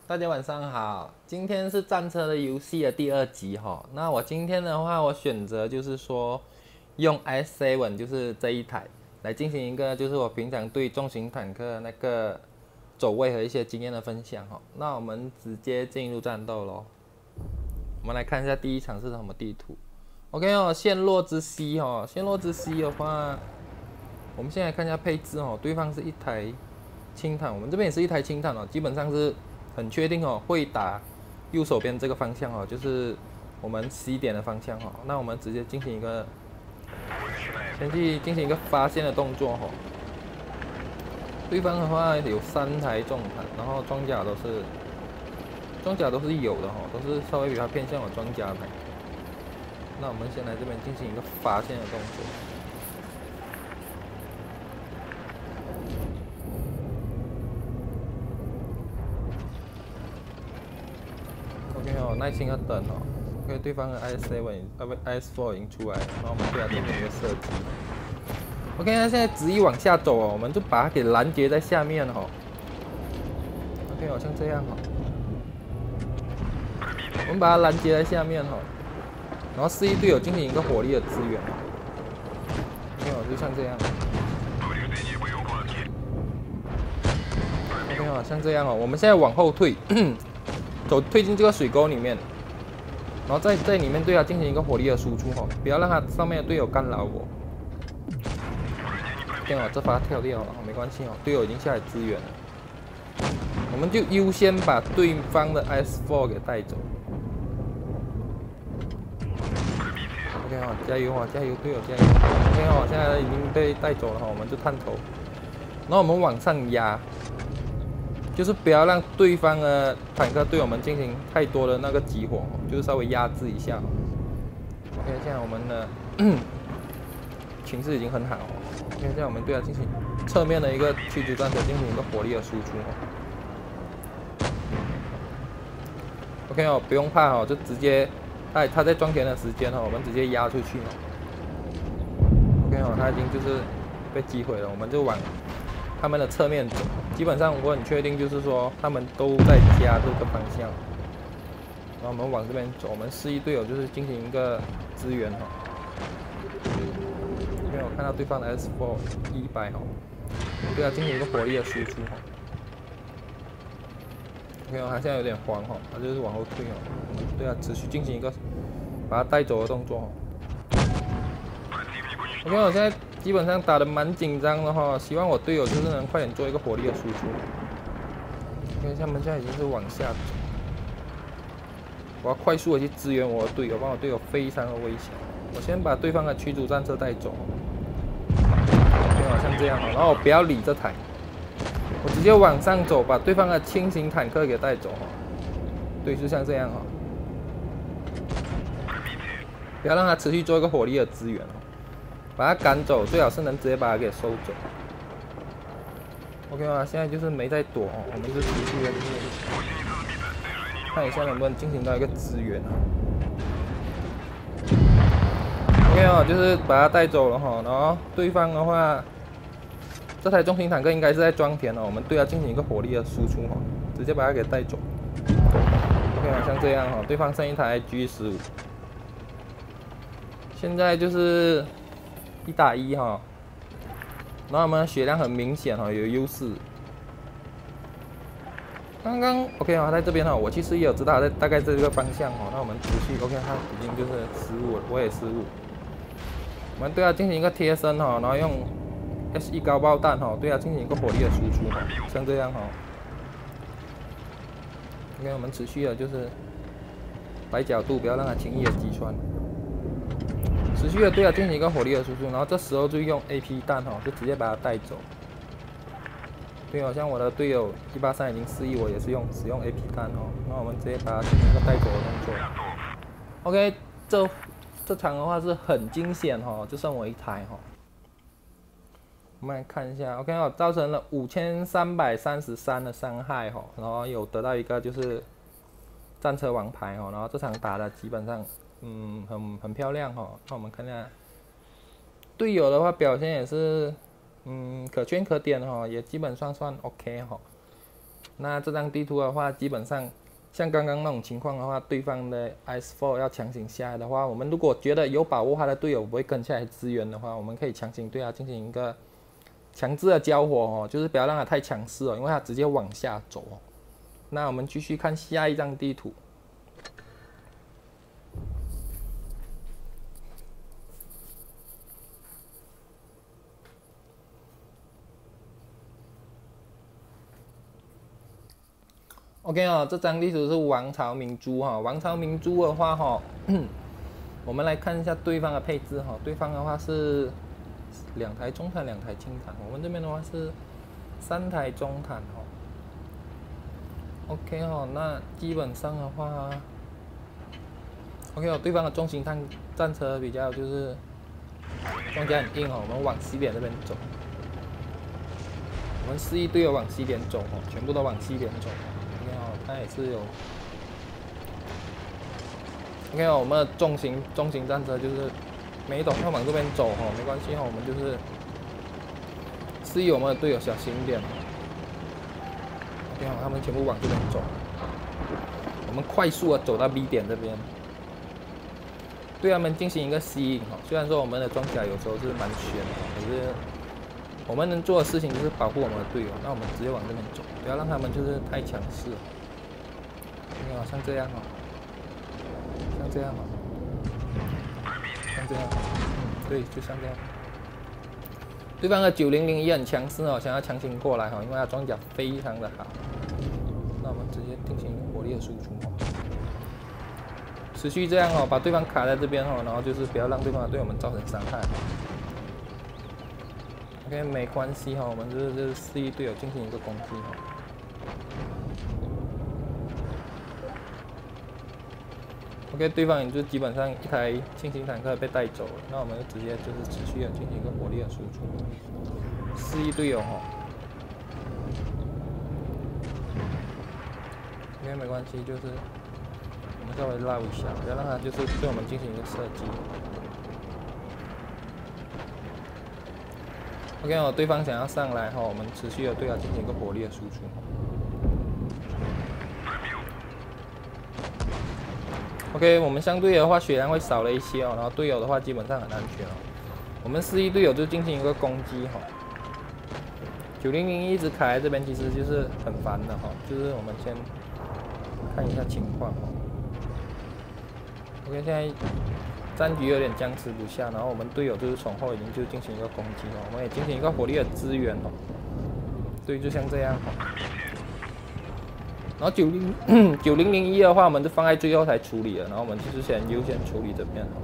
大家晚上好，今天是战车的游戏的第二集哈。那我今天的话，我选择就是说用 S7，就是这一台来进行一个就是我平常对重型坦克那个走位和一些经验的分享哈。那我们直接进入战斗咯。我们来看一下第一场是什么地图。OK 哦，陷落之息哦，陷落之息的话，我们现在看一下配置哦，对方是一台轻坦，我们这边也是一台轻坦哦，基本上是很确定哦，会打右手边这个方向哦，就是我们 C 点的方向哦。那我们直接进行一个，先去进行一个发现的动作哦。对方的话有3台重坦，然后装甲都是有的哦，都是稍微比较偏向我装甲台。那我们先来这边进行一个发现的动作。OK 哦，耐心要等哦。OK， 对方的 IS4 已经出来了，然后我们对它进行一个射击。OK， 它现在执意往下走哦，我们就把它给拦截在下面哦。OK， 好像这样哦。我们把它拦截在下面哦，然后示意队友进行一个火力的支援。OK， 就像这样。OK 哦，像这样哦，我们现在往后退，退进这个水沟里面。然后在里面对它进行一个火力的输出哦，不要让它上面的队友干扰我。电脑这发跳掉了，没关系哦，队友已经下来支援了。我们就优先把对方的 S4 给带走。OK 哦，加油啊，加油，队友加油 ！OK 哦，现在已经被带走了哈，我们就探头。然后我们往上压，就是不要让对方的坦克对我们进行太多的那个集火，就是稍微压制一下。OK， 现在我们的情势已经很好。OK， 现在我们对它进行侧面的一个驱逐战车进行一个火力的输出。OK 哦，不用怕哦，就直接他在装填的时间哦，我们直接压出去哦。OK 哦，他已经就是被击毁了，我们就往他们的侧面走。基本上我很确定，就是说他们都在加这个方向。然后我们往这边走，我们示意队友就是进行一个支援哦。因为我看到对方的 S4 100哦，对他进行一个火力的输出哦。OK 哦，他现在有点慌哦，他就是往后退哦。对啊，持续进行一个把他带走的动作哦。OK， 我现在基本上打得蛮紧张的哈，希望我队友就是能快点做一个火力的输出。因为他们现在已经是往下走，我要快速的去支援我的队友，帮我队友非常的危险。我先把对方的驱逐战车带走，像这样哦，然后我不要理这台，我直接往上走，把对方的轻型坦克给带走哦。对，就像这样哦，不要让他持续做一个火力的支援哦。把他赶走，最好是能直接把他给收走。OK 啊，现在就是没在躲哦，我们就持续的看一下能不能进行到一个支援啊。OK 啊，就是把他带走了哈，然后对方的话，这台重型坦克应该是在装填哦，我们对他进行一个火力的输出哈，直接把他给带走。OK 啊，像这样哈，对方剩一台 G15，现在就是1打1哈，然后我们血量很明显哈，有优势。刚刚 OK 啊，在这边哈，我其实也有知道他在大概这个方向哈，那我们持续 OK， 他已经就是失误了，我也失误。我们对他进行一个贴身哈，然后用 S1 高爆弹哈，对他进行一个火力的输出哈，像这样哈。OK， 我们持续的就是摆角度，不要让他轻易的击穿。持续的对他进行一个火力的输出，然后这时候就用 AP 弹哈，就直接把他带走。对，好像我的队友183已经示意我也是使用 AP 弹哦，那我们直接把它进行一个带走的动作。OK， 这场的话是很惊险哈，就剩我一台哈。我们来看一下 ，OK 哦，造成了5333的伤害哈，然后有得到一个就是战车王牌哦，然后这场打的基本上很漂亮哈。那我们看一下队友的话表现也是可圈可点哈，也基本上算 OK 哈。 那这张地图的话，基本上像刚刚那种情况的话，对方的 IS-4 要强行下来的话，我们如果觉得有把握他的队友不会跟下来支援的话，我们可以强行对他进行一个强制的交火哦，就是不要让他太强势哦，因为他直接往下走哦。那我们继续看下一张地图。OK 哦，这张地图是王朝明珠哈。王朝明珠的话哈，我们来看一下对方的配置哈。对方的话是2台中坦，2台轻坦。我们这边的话是3台中坦哈。OK 哈，那基本上的话 ，OK 哦，对方的重型战车比较就是装甲很硬哦，我们往西点这边走。我们示意队友往西点走哦，全部都往西点走。它也是有 ，OK 哦，我们的重型战车就是每一种要往这边走哈，没关系哈，我们就是示意我们的队友小心一点。OK 哦，他们全部往这边走，我们快速的走到 B 点这边，对他们进行一个吸引哈。虽然说我们的装甲有时候是蛮悬的，可是我们能做的事情就是保护我们的队友，那我们直接往这边走，不要让他们就是太强势。像这样哦，像这样哦，像这样，对，就像这样。对方的9001很强势哦，想要强行过来哈，因为他装甲非常的好。那我们直接进行火力的输出哦，持续这样哦，把对方卡在这边哦，然后就是不要让对方对我们造成伤害。OK， 没关系哈，我们就是示意队友进行一个攻击哈。OK， 对方也就基本上一台轻型坦克被带走了，那我们就直接就是持续的进行一个火力的输出，示意队友哈。因为没关系，就是我们稍微绕一下，不要让他就是对我们进行一个射击。OK 哦，对方想要上来哈，我们持续的对他进行一个火力的输出。OK， 我们相对的话血量会少了一些哦，然后队友的话基本上很安全哦。我们示意队友就进行一个攻击哈。9001一直卡在这边，其实就是很烦的哈。就是我们先看一下情况哈。OK， 现在战局有点僵持不下，然后我们队友就是从后已经就进行一个攻击了，我们也进行一个火力的支援哦。对，就像这样哈。然后9001的话，我们就放在最后才处理了，然后我们就是先优先处理这边哈。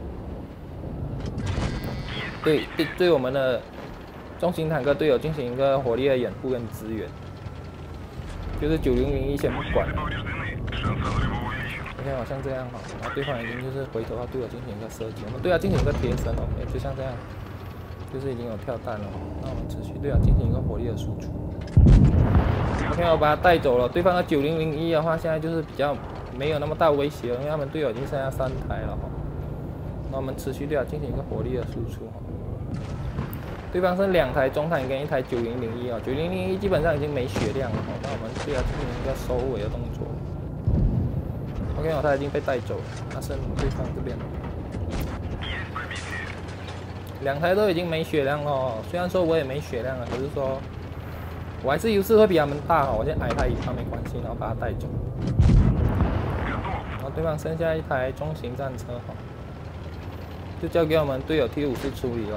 对我们的重型坦克队友进行一个火力的掩护跟支援，就是9001先不管了。OK， 好像这样哈，然后对方已经就是回头到队友进行一个射击，我们对他进行一个贴身哦，就像这样，就是已经有跳弹了，那我们持续对他进行一个火力的输出。OK， 我把他带走了。对方的9001的话，现在就是比较没有那么大威胁了，因为他们队友已经剩下3台了哈。那我们持续对他进行一个火力的输出哈。对方是2台中坦跟1台9001啊，9001基本上已经没血量了哈。那我们对他进行一个收尾的动作。OK， 哦，他已经被带走了，那剩对方这边2台都已经没血量了哦。虽然说我也没血量了，可是说。我还是优势会比他们大哈，我先挨他一炮没关系，然后把他带走。然后对方剩下1台中型战车哈，就交给我们队友T54处理哦。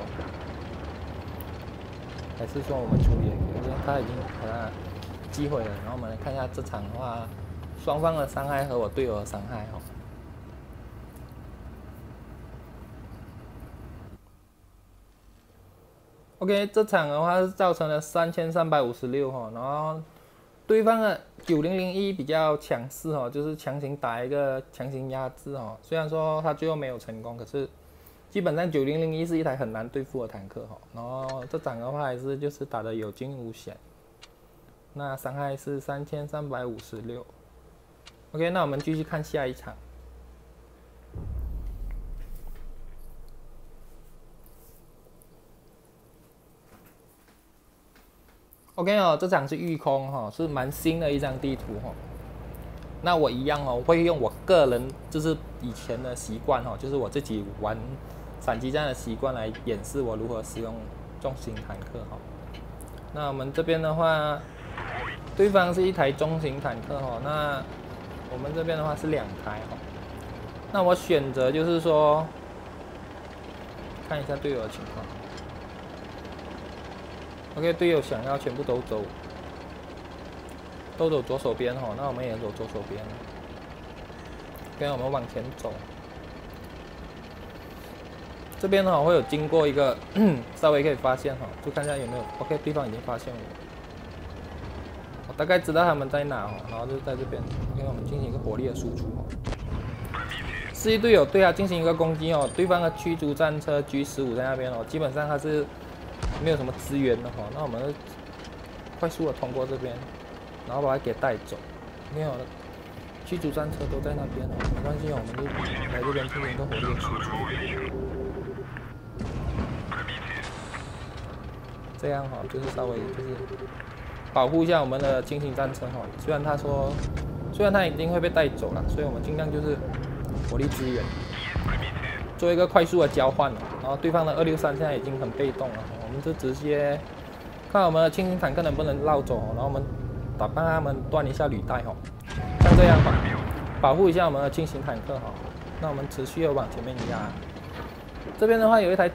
还是说我们处理也可以，因为他已经把他击毁了。然后我们来看一下这场的话，双方的伤害和我队友的伤害哈。OK， 这场的话是造成了3356哈，然后对方的9001比较强势哈，就是强行打一个强行压制哈。虽然说他最后没有成功，可是基本上9001是一台很难对付的坦克哈。然后这场的话还是就是打得有惊无险，那伤害是3356。OK， 那我们继续看下一场。 OK 哦，这场是御空哈，是蛮新的一张地图哈。那我一样哦，会用我个人就是以前的习惯哈，就是我自己玩闪击战的习惯来演示我如何使用重型坦克哈。那我们这边的话，对方是一台中型坦克哈，那我们这边的话是2台哈。那我选择就是说，看一下队友的情况。OK， 队友想要全部都走左手边哈，那我们也走左手边。OK， 我们往前走。这边哈会有经过一个稍微可以发现哈，就看一下有没有 OK， 对方已经发现我大概知道他们在哪哈，然后就在这边 OK， 我们进行一个火力的输出哈。示意队友对他进行一个攻击哦，对方的驱逐战车 G15在那边哦，基本上他是没有什么资源的哈，那我们快速的通过这边，然后把它给带走。没有了，驱逐战车都在那边哦，没关系，我们就来这边进行一个火力的输出。这样哈，就是稍微就是保护一下我们的轻型战车哈。虽然他已经会被带走了，所以我们尽量就是火力支援，做一个快速的交换。然后对方的263现在已经很被动了，我们就直接看我们的轻型坦克能不能绕走，然后我们打帮他们断一下履带哈，像这样哈，保护一下我们的轻型坦克哈。那我们持续的往前面压。这边的话有一台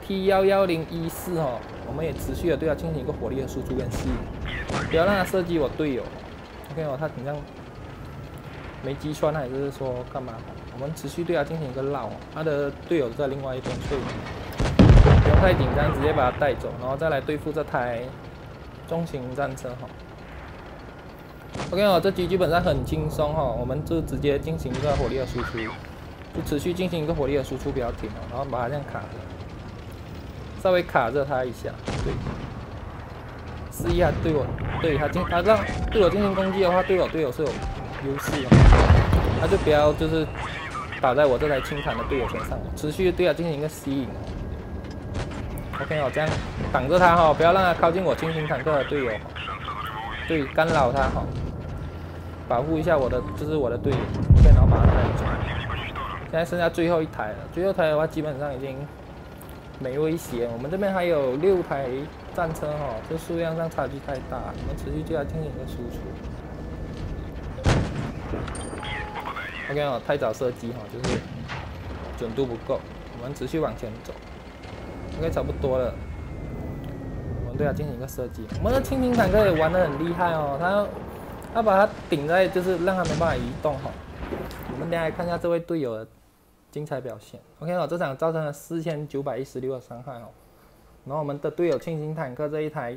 T11014哈，我们也持续的对它进行一个火力的输出跟吸引，不要让它射击我队友。OK 哦，他好像没击穿还是说干嘛？我们持续对它进行一个绕，他的队友在另外一边，所以不用太紧张，直接把它带走，然后再来对付这台重型战车哈。OK 哦，这局基本上很轻松哈，我们就直接进行一个火力的输出。就持续进行一个火力的输出，不要停哦，然后把它这样卡着，稍微卡着它一下，对，示意他对他让队友进行攻击的话，队友是有优势的，他就不要就是打在我这台轻坦的队友身上，持续对他进行一个吸引。OK 哦，这样挡着他哈，不要让他靠近我轻型坦克的队友，对，干扰他哈，保护一下我的队友 ，OK， 然后把他带走。现在剩下最后一台了，最后一台的话基本上已经没威胁。我们这边还有6台战车哈，这数量上差距太大，我们持续对它进行一个输出。OK 哦，太早射击哈，就是准度不够，我们持续往前走。OK， 差不多了，我们对它进行一个射击。我们的轻型坦克也玩得很厉害哦，他把它顶在，就是让它没办法移动哈。我们等下来看一下这位队友的精彩表现。OK 哦，这场造成了4916的伤害哦。然后我们的队友轻型坦克这一台，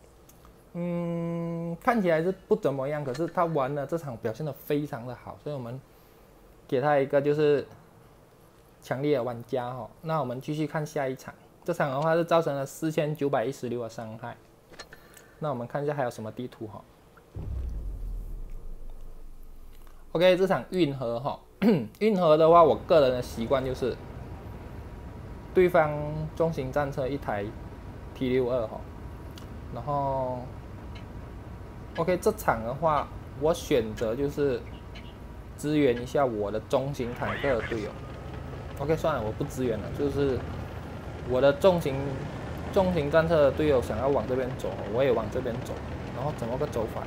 看起来是不怎么样，可是他玩了这场表现得非常的好，所以我们给他一个就是强烈的玩家哈。那我们继续看下一场，这场的话是造成了4916的伤害。那我们看一下还有什么地图哈。OK， 这场运河哈，运河的话，我个人的习惯就是，对方重型战车一台 T62哈，然后 OK 这场的话，我选择就是支援一下我的中型坦克的队友。OK， 算了，我不支援了，就是我的重型战车的队友想要往这边走，我也往这边走，然后怎么个走法？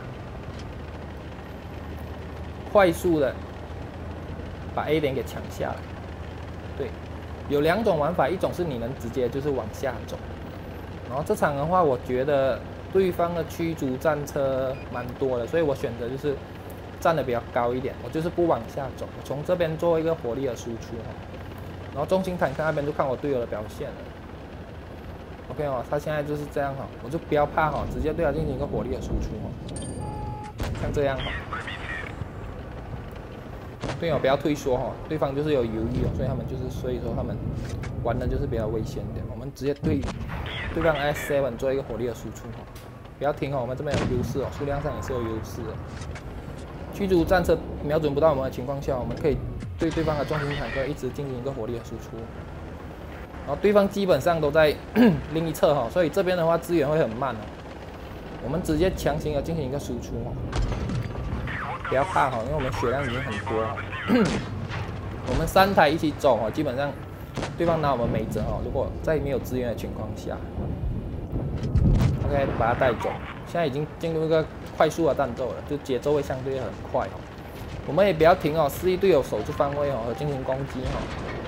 快速的把 A 点给抢下来，对，有2种玩法，一种是你能直接就是往下走，然后这场的话，我觉得对方的驱逐战车蛮多的，所以我选择就是站得比较高一点，我就是不往下走，我从这边做一个火力的输出哈，然后重型坦克那边就看我队友的表现了。OK 哦，他现在就是这样哈，我就不要怕哈，直接对他进行一个火力的输出哈，像这样哈。队友不要退缩哈，对方就是有犹豫哦，所以说他们玩的就是比较危险一点。我们直接对方 S7 做一个火力的输出哈，不要停哦，我们这边有优势哦，数量上也是有优势的。驱逐战车瞄准不到我们的情况下，我们可以对对方的重型坦克一直进行一个火力的输出。然后对方基本上都在另一侧哈，所以这边的话支援会很慢哦。我我们直接强行的进行一个输出哦，不要怕哈，因为我们血量已经很多哦。我们3台一起走哦，基本上对方拿我们没辙哦。如果在没有资源的情况下 ，OK， 把他带走。现在已经进入一个快速的战斗了，就节奏会相对很快哦。我们也不要停哦，示意队友守住方位哦，和进行攻击哦，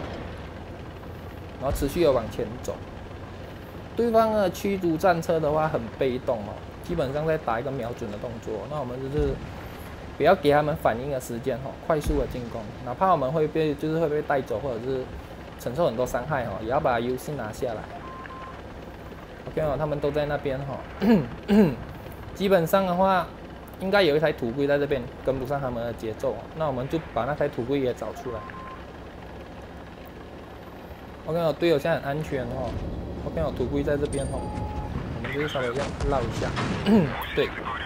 然后持续的往前走。对方的驱逐战车的话很被动哦，基本上在打一个瞄准的动作。那我们就是不要给他们反应的时间哦，快速的进攻，哪怕我们会被带走，或者是承受很多伤害哦，也要把优势拿下来。OK 哦，他们都在那边哦。基本上的话，应该有一台土龟在这边跟不上他们的节奏哦，那我们就把那台土龟也找出来。OK 哦，队友现在很安全哦。OK 哦，土龟在这边哦，我们就是稍微这样绕一下，对，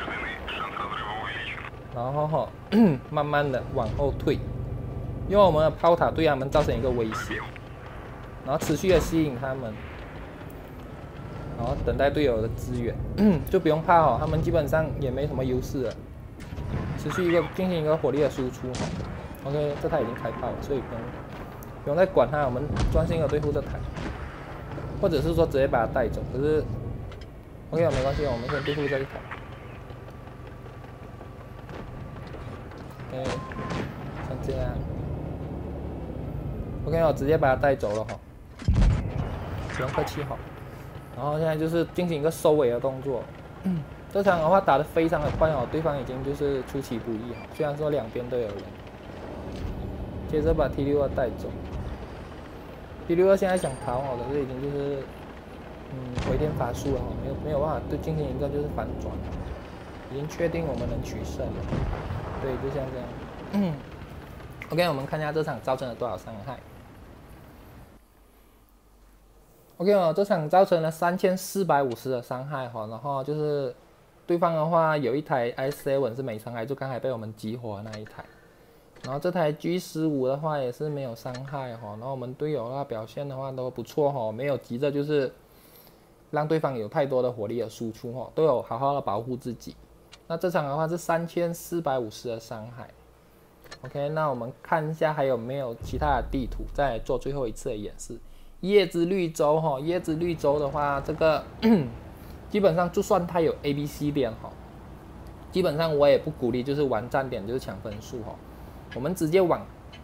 然后哈，慢慢的往后退，因为我们的炮塔对他们造成一个威胁，然后持续的吸引他们。然后等待队友的支援，就不用怕哦，他们基本上也没什么优势了。持续进行一个火力的输出哦。OK， 这台已经开炮了，所以不用再管它，我们专心的对付这台，或者是说直接把它带走。可是 OK， 没关系，我们先对付这一台。OK， 像这样。OK， 我直接把它带走了哈，不用客气哈。然后现在就是进行一个收尾的动作。这场的话打得非常的快哦，对方已经就是出其不意哦。虽然说两边都有人，接着把 T62带走。T62现在想逃哦，可是已经就是回天乏术了哦，没有办法对进行一个就是反转，已经确定我们能取胜了。对，就像这样。OK， 我们看一下这场造成了多少伤害。OK 哦，这场造成了3450的伤害哈，然后就是对方的话有一台 S7 是没伤害，就刚才被我们激活的那一台，然后这台 G15的话也是没有伤害哈，然后我们队友的话表现的话都不错哈，没有急着就是让对方有太多的火力的输出哈，都有好好的保护自己。那这场的话是3450的伤害。OK， 那我们看一下还有没有其他的地图，再来做最后一次的演示。叶之绿洲哈，叶之绿洲的话，这个基本上就算它有 ABC 点哈，基本上我也不鼓励就是玩站点就是抢分数哈，我们直接往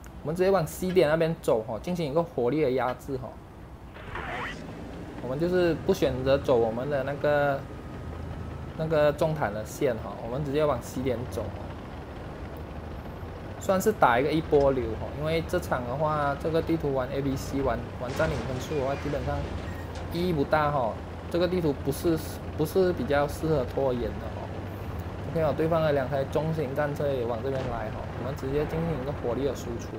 C 点那边走哈，进行一个火力的压制哈。我们就是不选择走我们的那个中坦的线哈，我们直接往 C 点走。算是打一波流哈，因为这场的话，这个地图玩 ABC 玩占领分数的话，基本上意义不大哈。这个地图不是比较适合拖延的哈。OK 哦，对方的2台中型战车也往这边来哈，我们直接进行一个火力的输出。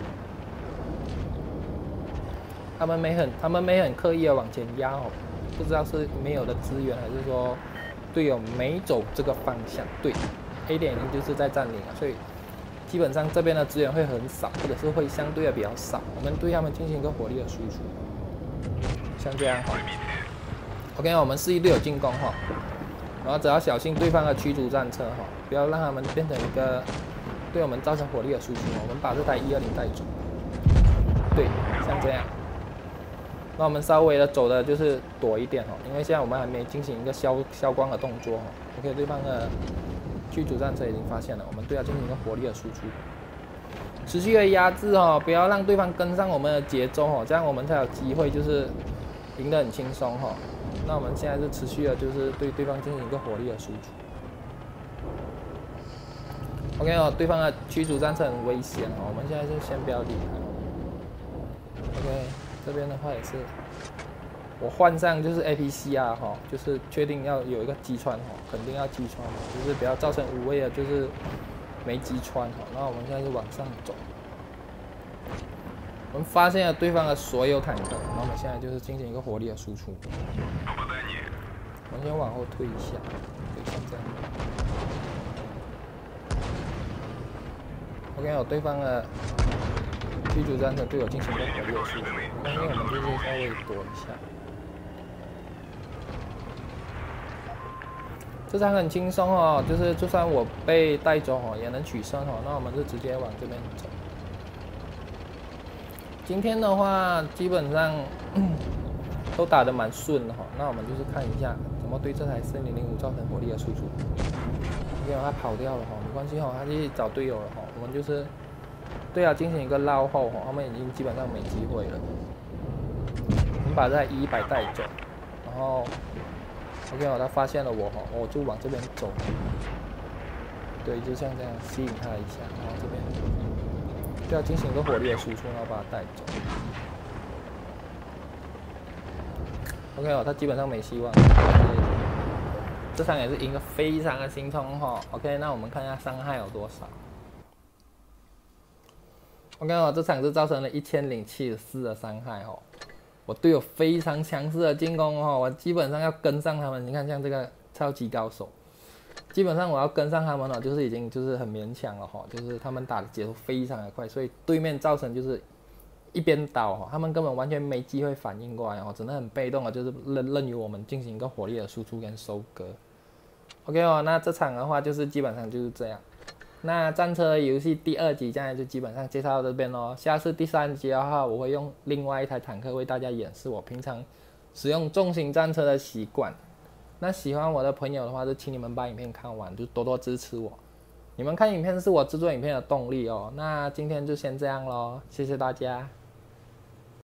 他们没很刻意的往前压哦，不知道是没有的资源，还是说队友没走这个方向。对 ，A 点已经就是在占领了，所以。基本上这边的资源会很少，或者是会相对的比较少，我们对他们进行一个火力的输出，像这样哈。OK， 我们示意队友进攻哈，然后只要小心对方的驱逐战车哈，不要让他们变成一个对我们造成火力的输出。我们把这台120带走，对，像这样。那我们稍微的走的就是躲一点哈，因为现在我们还没进行一个消光的动作哈。OK， 对方的。驱逐战车已经发现了，我们对它进行一个火力的输出，持续的压制哦，不要让对方跟上我们的节奏哦，这样我们才有机会就是赢得很轻松哈。那我们现在是持续的，就是对对方进行一个火力的输出。OK 哦，对方的驱逐战车很危险哦，我们现在就先不要理他。OK， 这边的话也是。我换上就是 APCR 哈，就是确定要有一个击穿哈，肯定要击穿，就是不要造成无谓的，就是没击穿哈。然后我们现在就往上走，我们发现了对方的所有坦克，然后我们现在就是进行一个火力的输出。我们先往后退一下，对，像这样。OK， 有对方的驱逐战车对我进行一个火力的输出，因为我们就是稍微躲一下。 这场很轻松哦，就是就算我被带走哦，也能取胜哦。那我们就直接往这边走。今天的话，基本上都打得蛮顺的哈。那我们就是看一下怎么对这台4005造成火力的输出。因为他跑掉了哈，没关系哈，他去找队友了哈。我们就是对啊，进行一个绕后哈，他们已经基本上没机会了。我们把这台100带走，然后。OK 哦，他发现了我哈，我就往这边走。对，就像这样吸引他一下，然后这边就要进行一个火力的输出，然后把他带走。OK 哦，他基本上没希望。这场也是赢得非常的轻松哈。OK， 那我们看一下伤害有多少。OK 哦，这场是造成了1074的伤害哦。我队友非常强势的进攻哦，我基本上要跟上他们。你看，像这个超级高手，基本上我要跟上他们了，就是已经就是很勉强了哈。就是他们打的节奏非常的快，所以对面造成就是一边倒哈，他们根本完全没机会反应过来哦，只能很被动的，就是任由我们进行一个火力的输出跟收割。OK 哦，那这场的话就是基本上就是这样。那战车游戏第2集现在就基本上介绍到这边咯。下次第3集的话，我会用另外一台坦克为大家演示我平常使用重型战车的习惯。那喜欢我的朋友的话，就请你们把影片看完，就多多支持我。你们看影片是我制作影片的动力哦。那今天就先这样咯，谢谢大家。